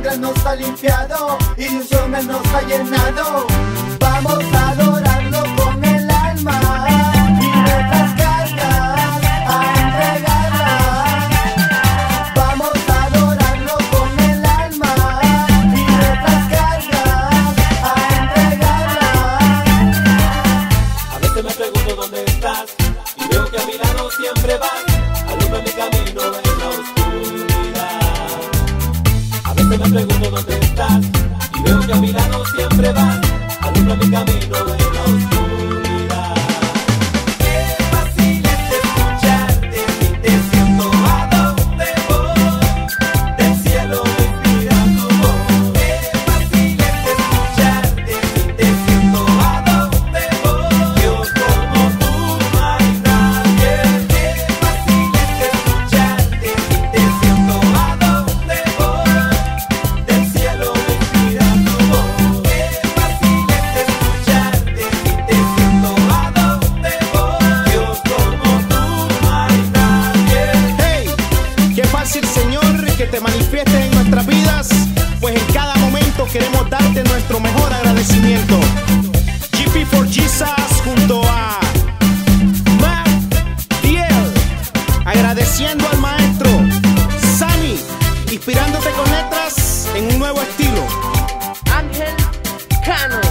sangre nos ha limpiado y de unciones nos ha llenado. Vamos a adorarlo con el alma y nuestras cargas a entregarlas. Vamos a adorarlo con el alma y nuestras cargas a entregarlas. A veces me pregunto dónde estás y veo que a mi lado siempre vas. Alumbra mi camino en la oscuridad. A veces me pregunto dónde estás y veo que a mi lado siempre vas. Alumbra mi camino en la oscuridad. Qué fácil es escucharte y te siento a donde voy. Del cielo me inspira tu voz. Qué fácil es escucharte y te siento a donde voy. Dios, como tú no hay nadie. Qué fácil es escucharte y te siento a donde voy. Del cielo me inspira tu voz. Qué fácil es escucharte y te siento a donde voy. Dios, como tú no hay nadie. Hey, qué fácil, Señor, que te manifiestes en nuestras vidas, pues en cada momento queremos darte nuestro mejor agradecimiento. GP for Jesus junto a Mac Diel, agradeciendo al maestro Sammy, inspirándote con letras en un nuevo estilo. Ángel Cano.